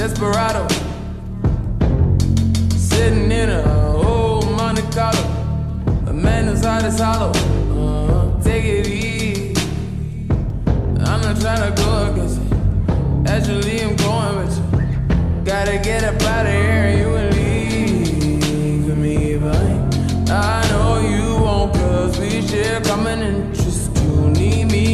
desperado, sitting in a old Monte Carlo. A man whose heart is hollow. Take it easy. I'm not trying to go against it. Actually, I'm going with you. Gotta get up out of here and you will leave with me, but I know you won't, cause we share common interest. You need me